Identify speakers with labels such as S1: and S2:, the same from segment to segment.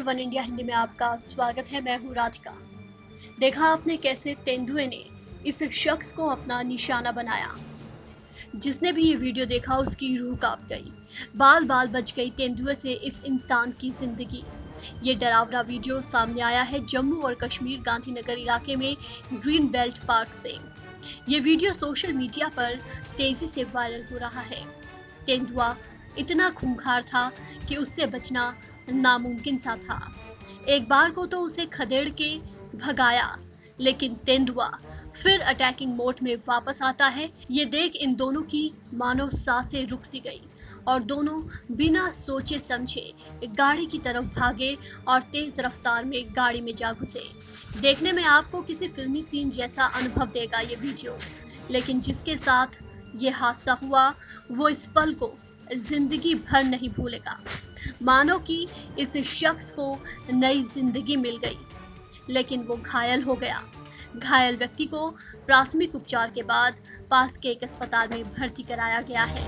S1: One India Hindi में आपका स्वागत है। मैं हूँ राधिका। देखा आपने कैसे तेंदुए ने इस शख्स को अपना निशाना बनाया। जिसने भी ये वीडियो देखा उसकी रूह कांप गई। बाल बाल बच गई तेंदुए से इस इंसान की जिंदगी। ये डरावना वीडियो सामने आया है जम्मू और कश्मीर गांधीनगर इलाके में ग्रीन बेल्ट पार्क से। ये वीडियो सोशल मीडिया पर तेजी से वायरल हो रहा है। तेंदुआ इतना खूंखार था कि उससे बचना नामुमकिन सा था। एक बार को तो उसे खदेड़ के भगाया, लेकिन तेंदुआ फिर अटैकिंग मोड में वापस आता है। ये देख इन दोनों की मानो सांसें रुक सी गई और दोनों बिना सोचे समझे गाड़ी की तरफ भागे और तेज रफ्तार में गाड़ी में जा घुसे। देखने में आपको किसी फिल्मी सीन जैसा अनुभव देगा ये वीडियो, लेकिन जिसके साथ ये हादसा हुआ वो इस पल को जिंदगी भर नहीं भूलेगा। मानो कि इस शख्स को नई जिंदगी मिल गई, लेकिन वो घायल हो गया। घायल व्यक्ति को प्राथमिक उपचार के बाद पास के एक अस्पताल में भर्ती कराया गया है।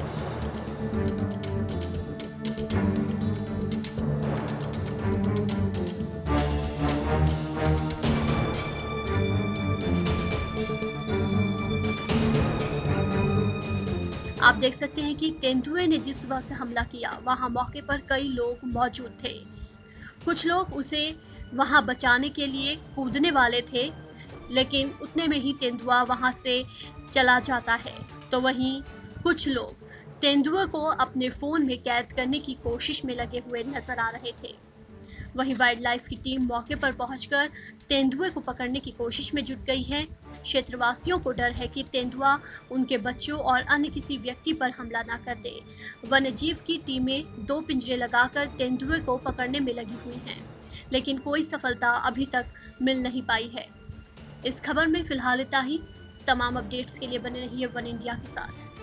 S1: आप देख सकते हैं कि तेंदुए ने जिस वक्त हमला किया वहां मौके पर कई लोग मौजूद थे। कुछ लोग उसे वहां बचाने के लिए कूदने वाले थे, लेकिन उतने में ही तेंदुआ वहां से चला जाता है। तो वहीं कुछ लोग तेंदुए को अपने फोन में कैद करने की कोशिश में लगे हुए नजर आ रहे थे। वहीं वाइल्ड लाइफ की टीम मौके पर पहुंचकर तेंदुए को पकड़ने की कोशिश में जुट गई है। क्षेत्रवासियों को डर है कि तेंदुआ उनके बच्चों और अन्य किसी व्यक्ति पर हमला न कर दे। वन्यजीव की टीमें 2 पिंजरे लगाकर तेंदुए को पकड़ने में लगी हुई हैं, लेकिन कोई सफलता अभी तक मिल नहीं पाई है। इस खबर में फिलहाल इतना ही। तमाम अपडेट्स के लिए बने रहिए वन इंडिया के साथ।